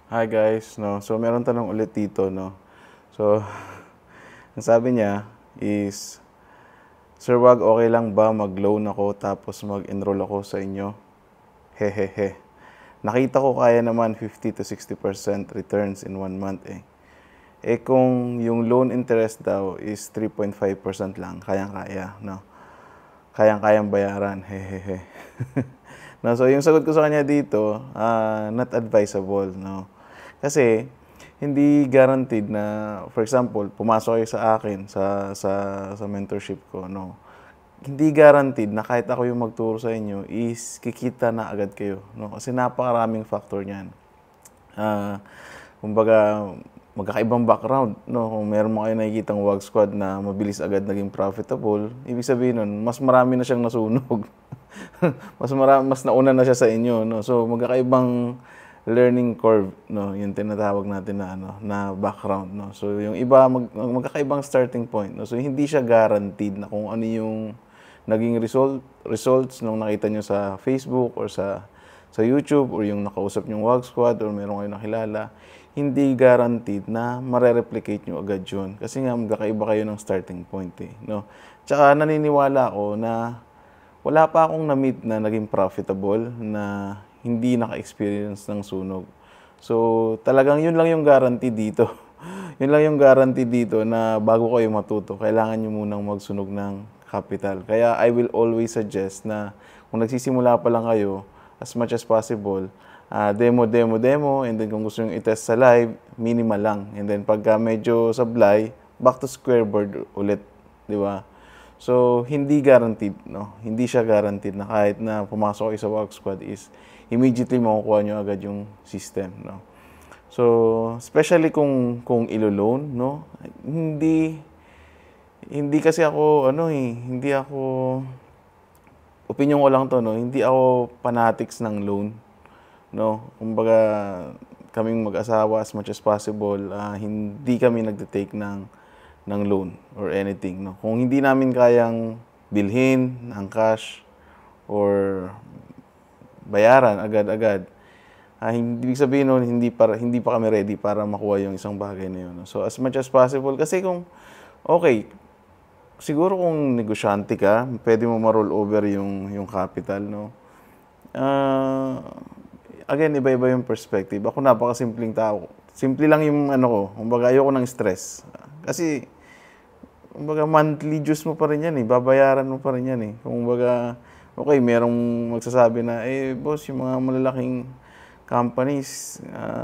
Hi guys, no. So meron tanong ulit dito, no. So ang sabi niya is, Sir Wag, okay lang ba mag-loan ako tapos mag-enroll ako sa inyo? Hehehe. Nakita ko kaya naman 50 to 60% returns in 1 month eh. Eh kung yung loan interest daw is 3.5% lang, kayang-kaya, no. Kayang-kayang bayaran, hehehe. No, so yung sagot ko sa kanya dito, not advisable, no. Kasi hindi guaranteed na, for example, pumasok kayo sa akin sa mentorship ko, no. Hindi guaranteed na kahit ako yung magturo sa inyo is kikita na agad kayo, no. Kasi napakaraming factor niyan. Kumbaga, magkakaibang background, no? Kung meron mo kayo nakikitang Wag Squad na mabilis agad naging profitable, ibig sabihin nun, mas marami na siyang nasunog. Mas nauna na siya sa inyo, no? So, magkakaibang learning curve, no? Yung tinatawag natin na, na background, no? So, yung iba, magkakaibang starting point, no? So, hindi siya guaranteed na kung ano yung naging results nung nakita nyo sa Facebook or sa YouTube or yung nakausap nyong Wag Squad or meron kayong nakilala, hindi guaranteed na mare-replicate nyo agad yun. Kasi nga magkakaiba kayo ng starting point eh, no? Tsaka naniniwala ako na wala pa akong na-meet na naging profitable na hindi naka-experience ng sunog. So talagang yun lang yung guarantee dito. Yun lang yung guarantee dito na bago kayo matuto, kailangan nyo munang magsunog ng capital. Kaya I will always suggest na kung nagsisimula pa lang kayo, as much as possible, demo, and then kung gusto nyo i-test sa live, minimal lang. And then pagka medyo sablay, back to square board ulit, di ba? So, hindi guaranteed, no? Hindi siya guaranteed na kahit na pumasok kayo sa Wag Squad is immediately makukuha nyo agad yung system, no? So, especially kung ilo-loan, no? Hindi kasi ako, hindi ako, opinion ko lang to, no? Hindi ako fanatics ng loan, no. Kumbaga kaming mag-asawa as much as possible, hindi kami nagte-take ng loan or anything, no. Kung hindi namin kayang bilhin ng cash or bayaran agad-agad, hindi sabihin nun, hindi pa kami ready para makuha yung isang bagay na yun, no? So as much as possible, kasi kung okay, siguro kung negosyante ka, pwede mo ma-roll over yung capital, no. Again, iba-iba yung perspective. Ako napakasimpleng tao. Simple lang yung ko, kumbaga ayoko ng stress. Kasi, kumbaga monthly dues mo pa rin yan eh, babayaran mo pa rin yan eh. Kumbaga, okay, merong magsasabi na, boss, yung mga malalaking companies,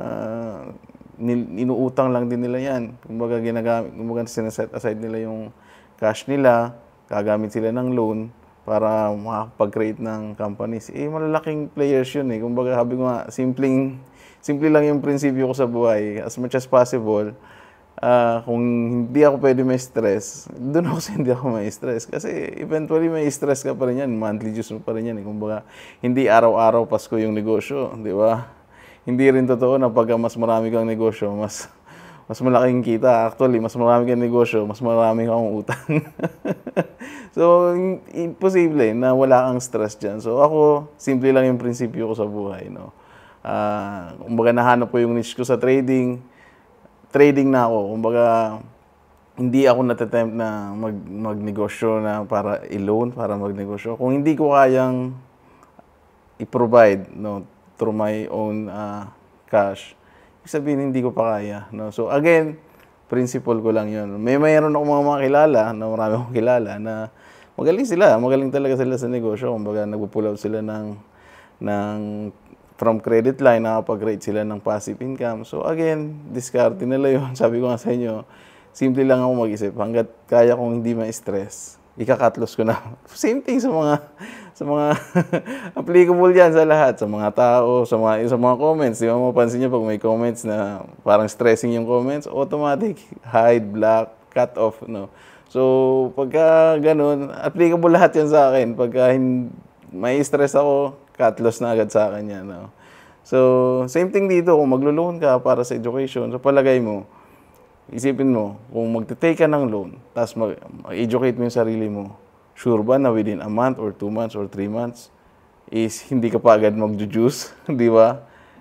inuutang lang din nila yan. Kumbaga, sinaset aside nila yung cash nila, gagamit sila ng loan para makapag-create ng companies. Malalaking players yun eh. Kumbaga, sabi ko nga, simple lang yung prinsipyo ko sa buhay. As much as possible, kung hindi ako pwede may stress, doon ako sa hindi ako may stress. Kasi eventually may stress ka pa rin yan. Monthly dues mo pa rin yan eh. Kumbaga, hindi araw-araw Pasko yung negosyo, di ba? Hindi rin totoo na pag mas marami kang negosyo, mas malaking kita. Actually, mas marami kang negosyo, mas marami kang utang. So, imposible na wala kang stress dyan. So, ako, simple lang yung prinsipyo ko sa buhay, no? Kumbaga, nahanap ko yung niche ko sa trading. Trading na ako. Kumbaga, hindi ako natatempt na magnegosyo na para i-loan, para magnegosyo. Kung hindi ko kayang i-provide, no, through my own cash, sabihin hindi ko pa kaya, no. So again, principle ko lang 'yon. Mayroon akong mga kilala, na marami akong kilala na magaling talaga sila sa negosyo. Kumbaga nagpo-pull out sila ng from credit line, nakapag-create sila ng passive income. So again, diskarte nila 'yon. Sabi ko nga sa inyo, simple lang ako mag-isip. Hangga't kaya kong hindi ma-stress, ika-cut loss ko na. Same thing sa mga applicable yan sa lahat, sa mga tao, sa mga comments. Di ba mapansin niyo pag may comments na parang stressing yung comments, automatic hide, block, cut off, no. So pagka ganun, applicable lahat yan sa akin. Pagka may stress ako, cut loss na agad sa akin yan, no. So same thing dito, kung maglo-loan ka para sa education, so palagay mo, isipin mo, kung magte-take ka ng loan, tapos mag-educate mo yung sarili mo, sure ba na within a month or 2 months or 3 months is hindi ka pa agad mag-juice, di ba?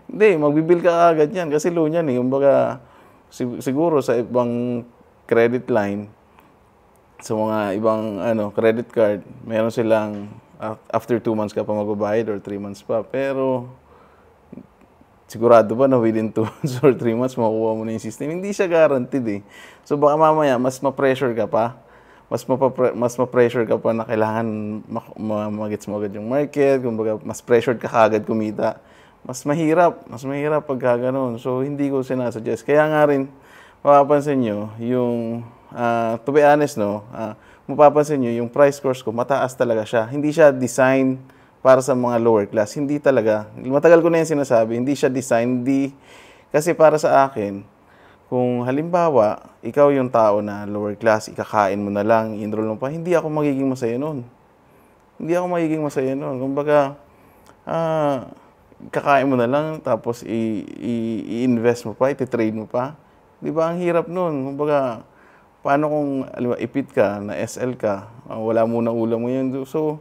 Hindi, magbi-bill ka agad yan kasi loan yan eh. Kumbaga, siguro sa ibang credit line, sa mga ibang credit card, meron silang after 2 months ka pa magbabayad or 3 months pa. Pero sigurado ba na within 2 months or 3 months makukuha mo na yung system? Hindi siya guaranteed eh. So baka mamaya mas ma-pressure ka pa. Mas ma-pressure ka pa na kailangan magets mo agad yung market. Kumbaga, mas pressured ka kagad kumita. Mas mahirap pagka ganun. So hindi ko sinasuggest. Kaya nga rin, mapapansin nyo, yung, to be honest, no, mapapansin nyo, yung price course ko, mataas talaga siya. Hindi siya design para sa mga lower class. Hindi talaga. Matagal ko na yung sinasabi, hindi siya design. Kasi para sa akin, kung halimbawa, ikaw yung tao na lower class, ikakain mo na lang, i-enroll mo pa, hindi ako magiging masaya nun. Kumbaga, kakain mo na lang, tapos i-invest mo pa, i-trade mo pa. Di ba? Ang hirap nun. Kumbaga, paano kung ipit ka, na SL ka, wala muna ulam mo yun. So,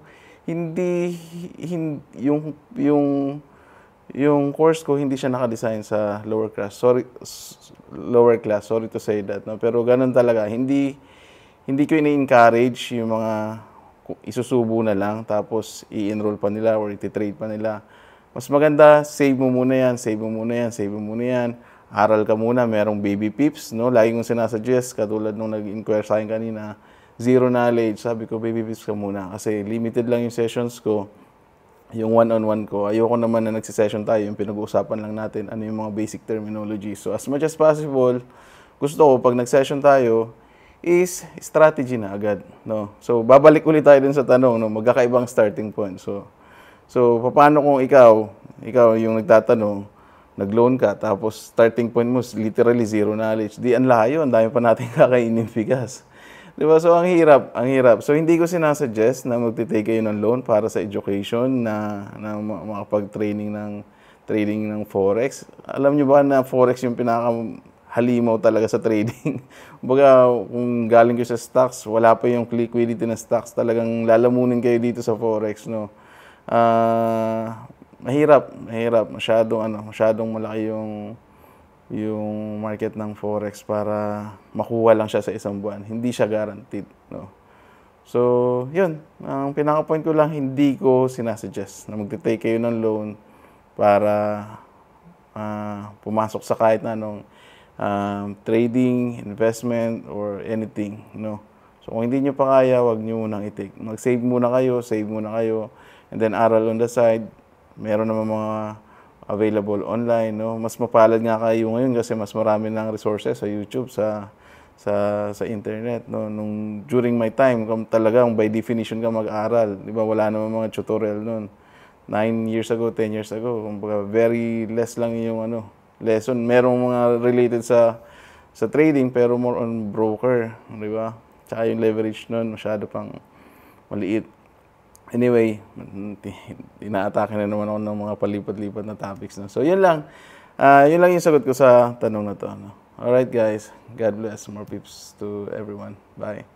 yung course ko hindi siya naka-design sa lower class. Sorry to say that, no. Pero ganun talaga. Hindi ko ini-encourage yung mga isusubo na lang tapos i-enroll pa nila or i-trade pa nila. Mas maganda, save mo muna yan. Aral ka muna, merong baby pips, no? Lagi kong sinasuggest, katulad nung nag-inquire sa akin kanina, zero knowledge. Sabi ko, baby pips ka muna kasi limited lang yung sessions ko. Yung one-on-one ko, ayoko naman na nagsisession tayo, yung pinag-uusapan lang natin, ano yung mga basic terminology. So, as much as possible, gusto ko, pag nag-session tayo, is strategy na agad, no? So, babalik ulit tayo dun sa tanong, no? Magkakaibang starting point. So paano kung ikaw yung nagtatanong, nag-loan ka, tapos starting point mo, literally zero knowledge. Di, ang layo, ang dami pa natin kakainin bigas. Diba? So, ang hirap. So, hindi ko sinasuggest na magtitake kayo ng loan para sa education na makapag-trading ng Forex. Alam nyo ba na Forex yung pinakahalimaw talaga sa trading? Kumbaga, kung galing kayo sa stocks, wala pa yung liquidity ng stocks, talagang lalamunin kayo dito sa Forex, no? Mahirap. Masyadong malaki yung market ng Forex para makuha lang siya sa isang buwan. Hindi siya guaranteed, no? So, yun. Ang pinaka-point ko lang, hindi ko sinasuggest na magte-take kayo ng loan para pumasok sa kahit na anong trading, investment, or anything, no? So, kung hindi nyo pa kaya, wag nyo munang i-take. Mag-save muna kayo, and then aral on the side. Meron naman mga available online, no? Mas mapalad nga kayo ngayon kasi mas marami ng resources sa YouTube, sa internet, no? During my time, talagang by definition ka mag-aral, di ba? Wala naman mga tutorial noon. 9 years ago, 10 years ago, kumbaga very less lang yung lesson. Merong mga related sa trading pero more on broker, di ba? Tsaka yung leverage noon masyado pang maliit. Anyway, inaatake na naman ako ng mga palipat-lipat na topics. No? So, yun lang. Yun lang yung sagot ko sa tanong na to. No? Alright, guys. God bless. More peeps to everyone. Bye.